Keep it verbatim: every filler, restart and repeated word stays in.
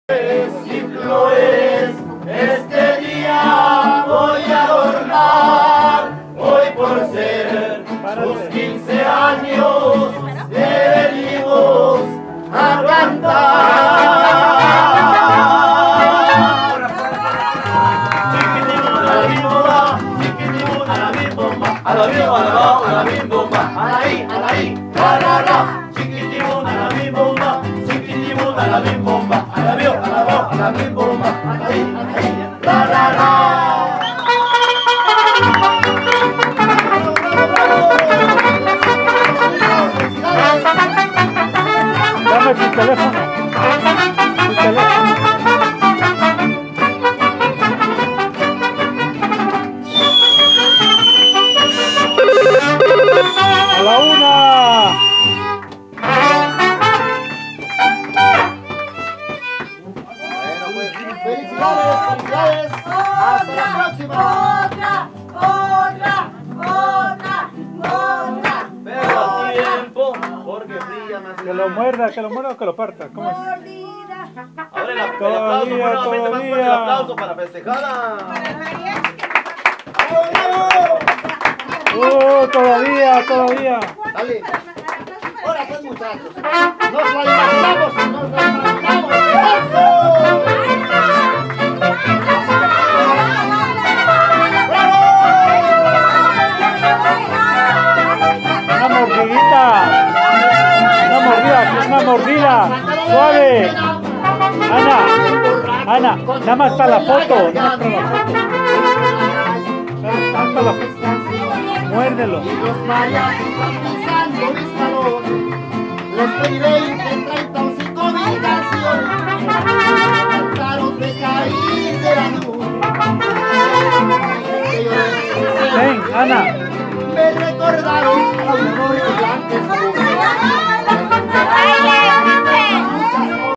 Y flores, este día voy a adornar, hoy por ser sus quince años que venimos a cantar. Chiquitimona la bimbola, chiquitimona la bimbomba, a la bimba, a la a la bimbomba, a la i, a la i, ra ra ra. Chiquitimona la bimbomba, chiquitimona la bimbomba, a la bio, a la bo, a la bimbomba, a la i, a la i, ra ra ra. Dame tu teléfono. Tu teléfono. A la una. Bueno, pues, felicidades, felicidades. Hasta la próxima. Otra, otra, otra, otra. Pero a tiempo, porque brilla más. Que lo muerda, que lo muerda o que lo parta. ¿Cómo es? Mordida. Ahora el, el aplauso, Todavía, nuevamente más fuerte el todavía. aplauso para festejarla. ¡Oh, todavía, todavía! Dale. Ahora pues, muchachos. Nos la imaginamos, nos la imaginamos. ¡Eso! Una mordidita. Una mordida, una mordida. Suave. Ana, Ana, nada más para la foto. Nada más para la foto. Nada más para la foto. Muérdelo. Y los mariachis van pisando mis talones. Les pediré que traigan un cinco mil canciones. Cantaros de caír de la nube. Ven, Ana. Me recordaron a un hombre que antes